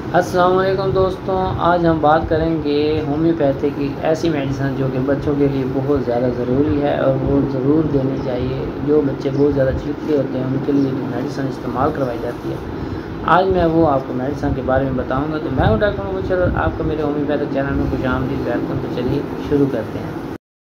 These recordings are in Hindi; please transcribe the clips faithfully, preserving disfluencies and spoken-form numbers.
अस्सलाम वालेकुम दोस्तों, आज हम बात करेंगे होम्योपैथी की ऐसी मेडिसिन जो कि बच्चों के लिए बहुत ज़्यादा ज़रूरी है और वो ज़रूर देनी चाहिए। जो बच्चे बहुत ज़्यादा चिड़चिड़े होते हैं उनके लिए जो मेडिसिन इस्तेमाल करवाई जाती है, आज मैं वो आपको मेडिसिन के बारे में बताऊंगा। तो मैं हूँ डॉक्टर मुबशर और आपका मेरे होम्योपैथिक चैनल में खुशामदीद वेलकम। तो चलिए शुरू करते हैं।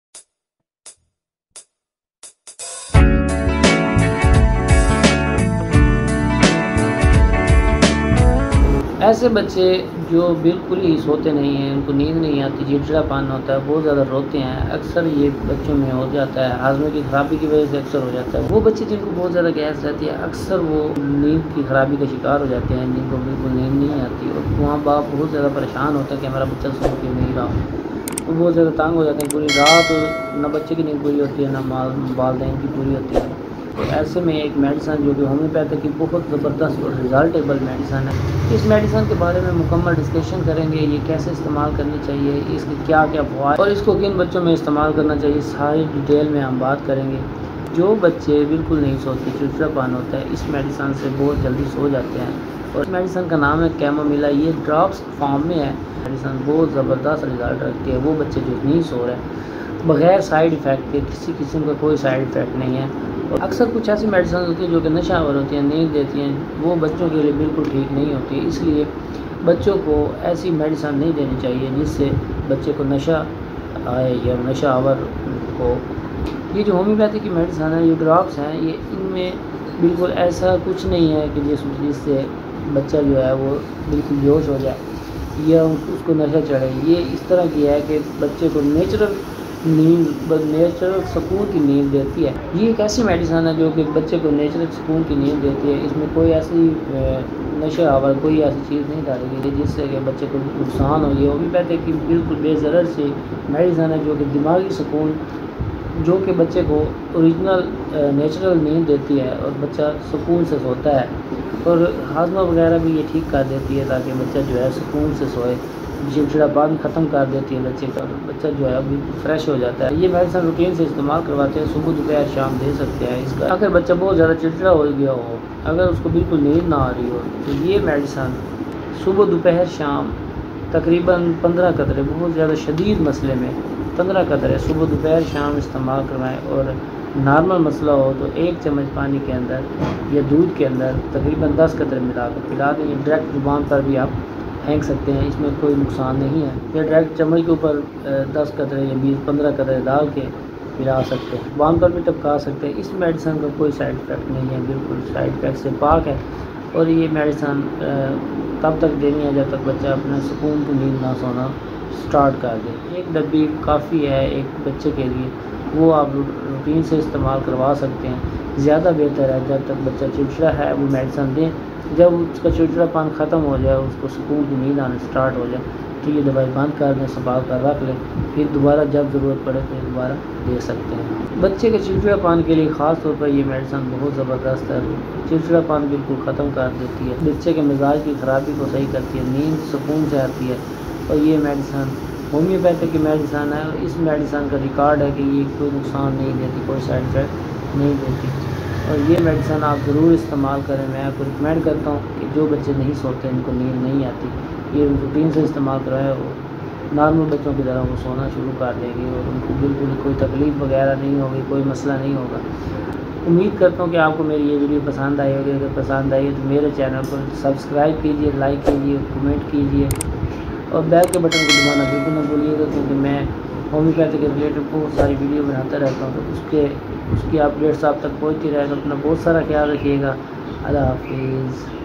ऐसे बच्चे जो बिल्कुल ही सोते नहीं हैं, उनको नींद नहीं आती, चिड़चिड़ापन होता है, बहुत ज़्यादा रोते हैं, अक्सर ये बच्चों में हो जाता है। हाजमे की खराबी की वजह से अक्सर हो जाता है। वो बच्चे जिनको बहुत ज़्यादा गैस रहती है, अक्सर वो नींद की खराबी का शिकार हो जाते हैं, जिनको बिल्कुल नींद नहीं आती और माँ बाप बहुत ज़्यादा परेशान होता है कि हमारा बच्चा सो के नहीं रहा। तो बहुत ज़्यादा तंग हो जाते हैं, पूरी रात ना बच्चे की नींद पूरी होती है, ना वालदैन की पूरी होती है। तो ऐसे में एक मेडिसिन जो कि होम्योपैथिक की बहुत ज़बरदस्त और रिजल्टेबल मेडिसिन है, इस मेडिसिन के बारे में मुकम्मल डिस्कशन करेंगे। ये कैसे इस्तेमाल करनी चाहिए, इसके क्या क्या फ़वाइद और इसको किन बच्चों में इस्तेमाल करना चाहिए, सारी डिटेल में हम बात करेंगे। जो बच्चे बिल्कुल नहीं सोते, चिड़चिड़ापन होता है, इस मेडिसिन से बहुत जल्दी सो जाते हैं। और इस मेडिसिन का नाम है कैमोमिला। ये ड्रॉप्स फॉर्म में है। मेडिसिन बहुत ज़बरदस्त रिजल्ट रखती है। वो बच्चे जो नहीं सो रहे बग़ैर साइड इफ़ेक्ट के, किसी किस्म का कोई साइड इफ़ेक्ट नहीं है। और अक्सर कुछ ऐसी मेडिसिन होती है जो कि नशावर होती हैं, नींद देती हैं, वो बच्चों के लिए बिल्कुल ठीक नहीं होती। इसलिए बच्चों को ऐसी मेडिसिन नहीं देनी चाहिए जिससे बच्चे को नशा आए या नशा आवर हो। ये जो होम्योपैथी की मेडिसिन है, ये ड्रॉप्स हैं, ये इनमें बिल्कुल ऐसा कुछ नहीं है कि जिस जिससे बच्चा जो है वो बिल्कुल बेहोश हो जाए या उसको नशा चढ़े। ये इस तरह की है कि बच्चे को नेचुरल नींद नेचुरल सुकून की नींद देती है। ये एक ऐसी मेडिसिन है जो कि बच्चे को नेचुरल सुकून की नींद देती है। इसमें कोई ऐसी नशा आवर कोई ऐसी चीज़ नहीं डाली गई जिससे कि बच्चे को नुकसान हो। ये होम्योपैथिक की बिल्कुल बेज़रर सी मेडिसिन है जो कि दिमागी सुकून, जो कि बच्चे को ओरिजिनल नेचुरल नींद देती है और बच्चा सुकून से सोता है। और हाजमा वगैरह भी ये ठीक कर देती है ताकि बच्चा जो है सुकून से सोए। चिड़चिड़ापन ख़त्म कर देती है बच्चे का, बच्चा जो है बिल्कुल फ्रेश हो जाता है। ये मेडिसिन रूटीन से इस्तेमाल करवाते हैं, सुबह दोपहर शाम दे सकते हैं इसका। अगर बच्चा बहुत ज़्यादा चिड़चिड़ा हो गया हो, अगर उसको बिल्कुल नींद ना आ रही हो, तो ये मेडिसिन सुबह दोपहर शाम तकरीबन पंद्रह कतरे, बहुत ज़्यादा शदीद मसले में पंद्रह कतरे सुबह दोपहर शाम इस्तेमाल करवाएँ। और नॉर्मल मसला हो तो एक चम्मच पानी के अंदर या दूध के अंदर तकरीबन दस कतरे मिलाकर पिला दें। डायरेक्ट जुबान पर भी आप फेंक सकते हैं, इसमें कोई नुकसान नहीं है। या डायरेक्ट चम्मच के ऊपर दस कतरे या बीस पंद्रह कतरे डाल के पिला सकते हैं, जुबान पर भी टपका सकते हैं। इस मेडिसिन का कोई साइड इफ़ेक्ट नहीं है, बिल्कुल साइड इफ़ेक्ट से पाक है। और ये मेडिसिन तब तक देनी है जब तक बच्चा अपना सुकून की नींद ना सोना स्टार्ट कर दे। एक डब्बी काफ़ी है एक बच्चे के लिए, वो आप रूटीन से इस्तेमाल करवा सकते हैं। ज़्यादा बेहतर है जब तक बच्चा चिड़चिड़ा है वो मेडिसिन दें, जब उसका चिड़चिड़ापन ख़त्म हो जाए, उसको सुकून की नींद आने स्टार्ट हो जाए, तो ये दवाई बंद कर दें, संभाल कर रख लें, फिर दोबारा जब ज़रूरत पड़े तो दोबारा दे सकते हैं। बच्चे के चिड़चिड़ापन के लिए ख़ास तौर पर ये मेडिसिन बहुत ज़बरदस्त है। चिड़चिड़ापन बिल्कुल ख़त्म कर देती है, बच्चे के मिजाज की ख़राबी को सही करती है, नींद सुकून से आती है। और ये मेडिसिन होम्योपैथिक की मेडिसिन है और इस मेडिसिन का रिकॉर्ड है कि ये कोई नुकसान नहीं देती, कोई साइड इफ़ेक्ट नहीं देती। और ये मेडिसिन आप ज़रूर इस्तेमाल करें। मैं आपको रिकमेंड करता हूँ कि जो बच्चे नहीं सोते, उनको नींद नहीं आती, ये रूटीन से इस्तेमाल कराएं। वो नॉर्मल बच्चों की तरह वो सोना शुरू कर देंगे और उनको बिल्कुल कोई तकलीफ़ वगैरह नहीं होगी, कोई मसला नहीं होगा। उम्मीद करता हूँ कि आपको मेरी ये वीडियो पसंद आई होगी। अगर पसंद आई है तो मेरे चैनल को सब्सक्राइब कीजिए, लाइक कीजिए, कमेंट कीजिए और बेल के बटन को दबाना बिल्कुल ना भूलिएगा, क्योंकि मैं होम्योपैथी के रिलेटेड बहुत सारी वीडियो बनाता रहता हूँ। तो उसके उसकी अपडेट्स आप तक पहुँचती रहे। तो अपना बहुत सारा ख्याल रखिएगा। अल्लाह हाफिज़।